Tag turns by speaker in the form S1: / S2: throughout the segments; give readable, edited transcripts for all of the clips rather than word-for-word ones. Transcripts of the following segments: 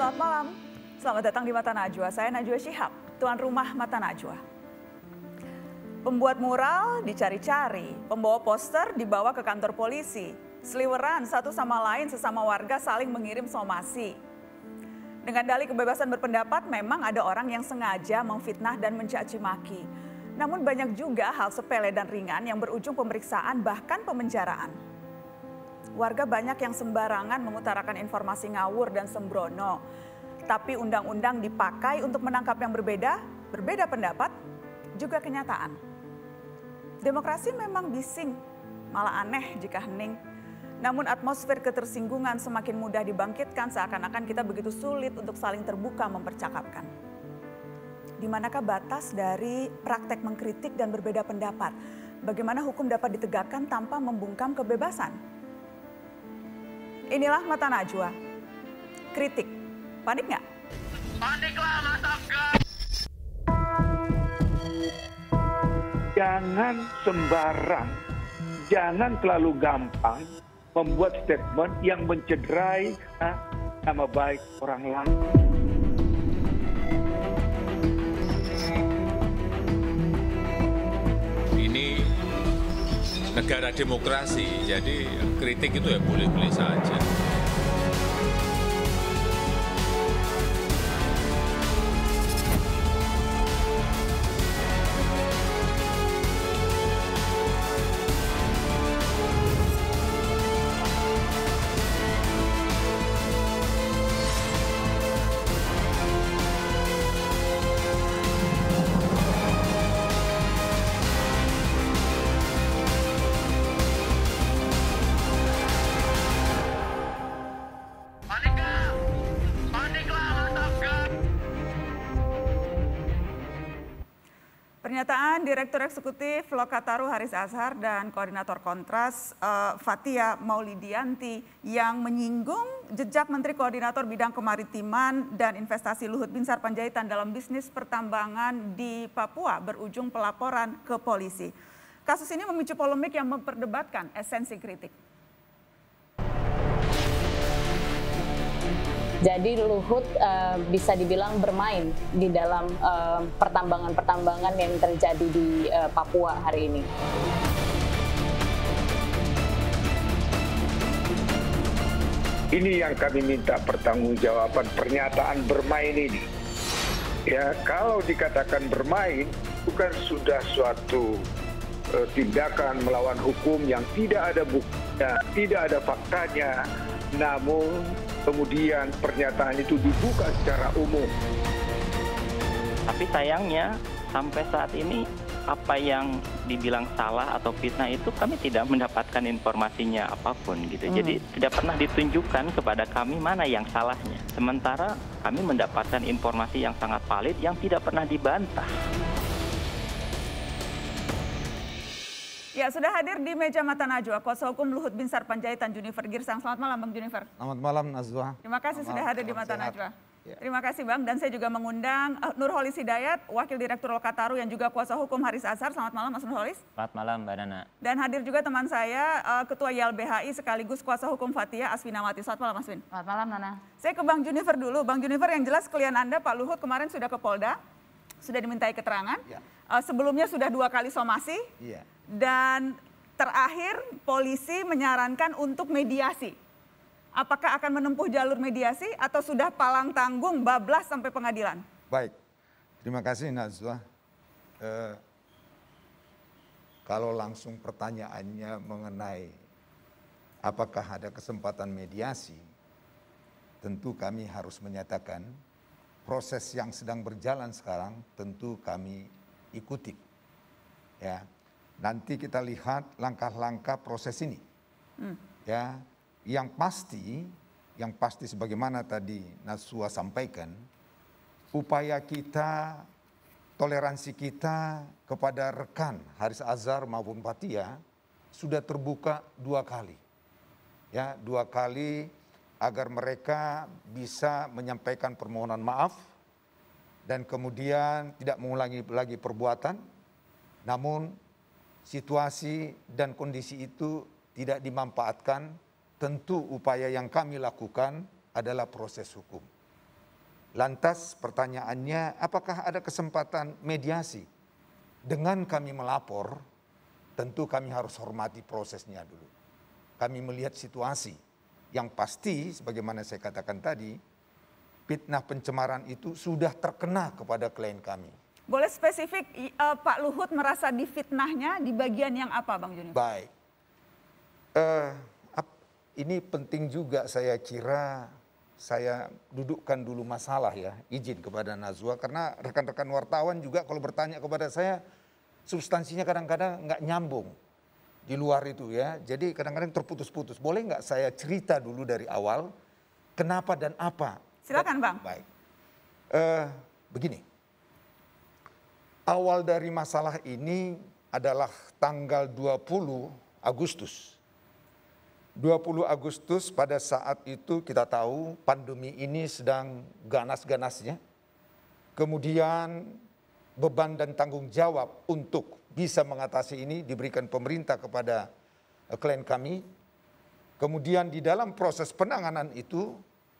S1: Selamat malam, selamat datang di Mata Najwa. Saya Najwa Shihab, tuan rumah Mata Najwa. Pembuat mural dicari-cari, pembawa poster dibawa ke kantor polisi, seliweran satu sama lain sesama warga saling mengirim somasi. Dengan dalih kebebasan berpendapat, memang ada orang yang sengaja memfitnah dan mencaci maki. Namun banyak juga hal sepele dan ringan yang berujung pemeriksaan bahkan pemenjaraan. Warga banyak yang sembarangan mengutarakan informasi ngawur dan sembrono. Tapi undang-undang dipakai untuk menangkap yang berbeda pendapat, juga kenyataan. Demokrasi memang bising, malah aneh jika hening. Namun atmosfer ketersinggungan semakin mudah dibangkitkan seakan-akan kita begitu sulit untuk saling terbuka mempercakapkan. Di manakah batas dari praktek mengkritik dan berbeda pendapat? Bagaimana hukum dapat ditegakkan tanpa membungkam kebebasan? Inilah Mata Najwa. Kritik. Panik nggak?
S2: Paniklah Mas Afgan!
S3: Jangan sembarang, jangan terlalu gampang membuat statement yang mencederai nama baik orang lain.
S4: Ini negara demokrasi, jadi kritik itu ya boleh-boleh saja.
S1: Pernyataan Direktur Eksekutif Lokataru Haris Azhar dan Koordinator Kontras Fathia Maulidianti yang menyinggung jejak Menteri Koordinator Bidang Kemaritiman dan Investasi Luhut Binsar Panjaitan dalam bisnis pertambangan di Papua berujung pelaporan ke polisi. Kasus ini memicu polemik yang memperdebatkan esensi kritik.
S5: Jadi Luhut bisa dibilang bermain di dalam pertambangan-pertambangan yang terjadi di Papua hari ini.
S3: Ini yang kami minta pertanggungjawaban pernyataan bermain ini. Ya, kalau dikatakan bermain bukan sudah suatu tindakan melawan hukum yang tidak ada buktinya, tidak ada faktanya, namun kemudian pernyataan itu dibuka secara umum.
S6: Tapi sayangnya sampai saat ini apa yang dibilang salah atau fitnah itu kami tidak mendapatkan informasinya apapun gitu. Jadi tidak pernah ditunjukkan kepada kami mana yang salahnya. Sementara kami mendapatkan informasi yang sangat valid yang tidak pernah dibantah.
S1: Ya, sudah hadir di meja Mata Najwa Kuasa Hukum Luhut Binsar Panjaitan Junifer Girsang. Selamat malam Bang Junifer.
S7: Selamat malam Najwa.
S1: Terima kasih sudah hadir di Mata
S7: sehat.
S1: Najwa.
S7: Ya.
S1: Terima kasih Bang, dan saya juga mengundang Nurholis Hidayat, Wakil Direktur Lokataru yang juga Kuasa Hukum Haris Azhar. Selamat malam Mas Nurholis.
S6: Selamat malam Mbak Nana.
S1: Dan hadir juga teman saya Ketua YLBHI sekaligus Kuasa Hukum Fathia Asfinawati. Selamat malam Mas Win.
S5: Selamat malam Nana.
S1: Saya ke Bang Junifer dulu. Bang Junifer, yang jelas klien Anda Pak Luhut kemarin sudah ke Polda, sudah dimintai keterangan.
S7: Ya.
S1: Sebelumnya sudah 2 kali somasi.
S7: Iya.
S1: Dan terakhir polisi menyarankan untuk mediasi. Apakah akan menempuh jalur mediasi atau sudah palang tanggung bablas sampai pengadilan?
S7: Baik, terima kasih Najwa. Kalau langsung pertanyaannya mengenai apakah ada kesempatan mediasi, tentu kami harus menyatakan proses yang sedang berjalan sekarang tentu kami ikuti. Ya. Nanti kita lihat langkah-langkah proses ini. Ya, yang pasti sebagaimana tadi Najwa sampaikan, upaya kita, toleransi kita kepada rekan Haris Azhar maupun Fathia sudah terbuka 2 kali. Ya, 2 kali agar mereka bisa menyampaikan permohonan maaf dan kemudian tidak mengulangi lagi perbuatan. Namun situasi dan kondisi itu tidak dimanfaatkan, tentu upaya yang kami lakukan adalah proses hukum. Lantas pertanyaannya, apakah ada kesempatan mediasi? Dengan kami melapor, tentu kami harus hormati prosesnya dulu. Kami melihat situasi. Yang pasti, sebagaimana saya katakan tadi, fitnah pencemaran itu sudah terkena kepada klien kami.
S1: Boleh spesifik, Pak Luhut merasa difitnahnya di bagian yang apa, Bang Junifer?
S7: Baik. Ini penting juga saya kira saya dudukkan dulu masalah ya, izin kepada Nazwa. Karena rekan-rekan wartawan juga kalau bertanya kepada saya, substansinya kadang-kadang nggak nyambung di luar itu ya. Jadi kadang-kadang terputus-putus. Boleh nggak saya cerita dulu dari awal, kenapa dan apa?
S1: Silakan Bang.
S7: Baik. Begini, awal dari masalah ini adalah tanggal 20 Agustus. 20 Agustus pada saat itu kita tahu pandemi ini sedang ganas-ganasnya. Kemudian beban dan tanggung jawab untuk bisa mengatasi ini diberikan pemerintah kepada klien kami. Kemudian di dalam proses penanganan itu,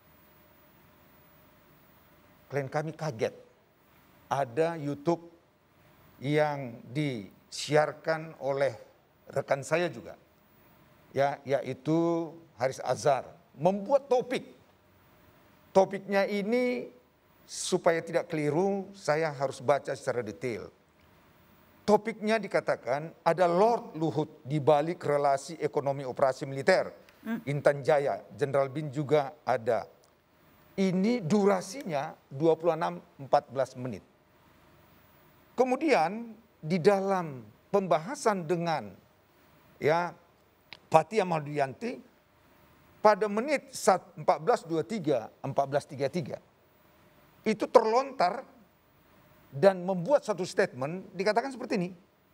S7: klien kami kaget. Ada YouTube yang disiarkan oleh rekan saya juga, ya, yaitu Haris Azhar, membuat topik. Topiknya ini supaya tidak keliru, saya harus baca secara detail. Topiknya dikatakan ada Lord Luhut di balik relasi ekonomi operasi militer. Intan Jaya, Jenderal Bin juga ada. Ini durasinya 26-14 menit. Kemudian di dalam pembahasan dengan ya Fathia Maulidiyanti pada menit 14.23, 14.33 itu terlontar dan membuat satu statement dikatakan seperti ini.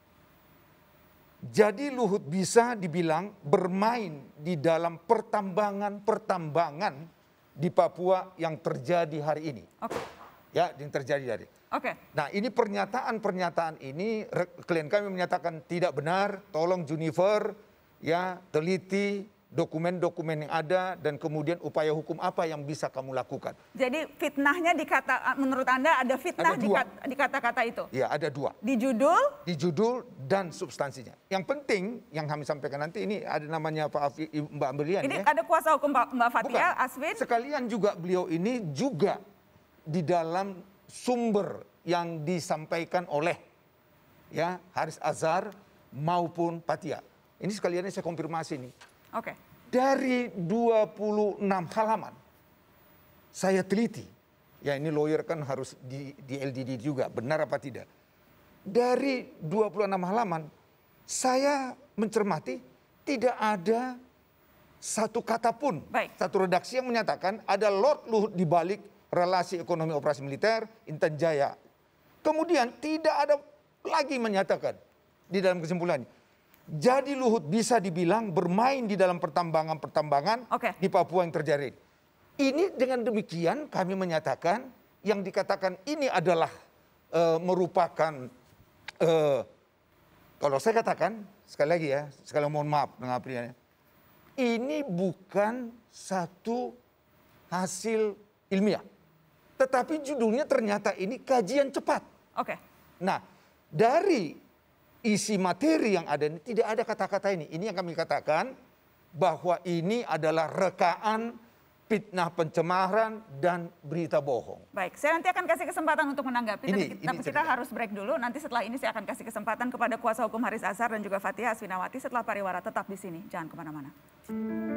S7: Jadi Luhut bisa dibilang bermain di dalam pertambangan di Papua yang terjadi hari ini.
S1: Oke.
S7: Ya, yang terjadi hari.
S1: Oke.
S7: Nah, ini pernyataan ini klien kami menyatakan tidak benar. Tolong Junifer ya teliti dokumen-dokumen yang ada dan kemudian upaya hukum apa yang bisa kamu lakukan.
S1: Jadi fitnahnya menurut Anda ada fitnah di kata-kata itu?
S7: Iya, ada dua.
S1: Di judul?
S7: Di judul dan substansinya. Yang penting yang kami sampaikan nanti ini ada namanya Mbak Amelian
S1: Ini
S7: ya.
S1: ada kuasa hukum Mbak Fathia,
S7: Bukan.
S1: Aswin?
S7: Sekalian juga beliau ini juga di dalam sumber yang disampaikan oleh ya Haris Azhar maupun Fathia. Ini sekalian saya konfirmasi nih.
S1: Oke.
S7: Dari 26 halaman saya teliti. Ya ini lawyer kan harus di LDD juga, benar apa tidak. Dari 26 halaman saya mencermati tidak ada satu kata pun, satu redaksi yang menyatakan ada Lord Luhut di balik relasi ekonomi operasi militer Intan Jaya. Kemudian tidak ada lagi menyatakan di dalam kesimpulannya. Jadi Luhut bisa dibilang bermain di dalam pertambangan di Papua yang terjadi. Ini dengan demikian kami menyatakan yang dikatakan ini adalah merupakan, kalau saya katakan sekali lagi ya, sekali mohon maaf dengan Aprilia, ini bukan satu hasil ilmiah. Tetapi judulnya ternyata ini kajian cepat.
S1: Oke.
S7: Nah, dari isi materi yang ada ini tidak ada kata-kata ini. Ini yang kami katakan bahwa ini adalah rekaan fitnah pencemaran dan berita bohong.
S1: Baik, saya nanti akan kasih kesempatan untuk menanggapi. Tapi kita harus break dulu. Nanti setelah ini saya akan kasih kesempatan kepada kuasa hukum Haris Azhar dan juga Fathia Aswinawati setelah pariwara. Tetap di sini, jangan kemana-mana.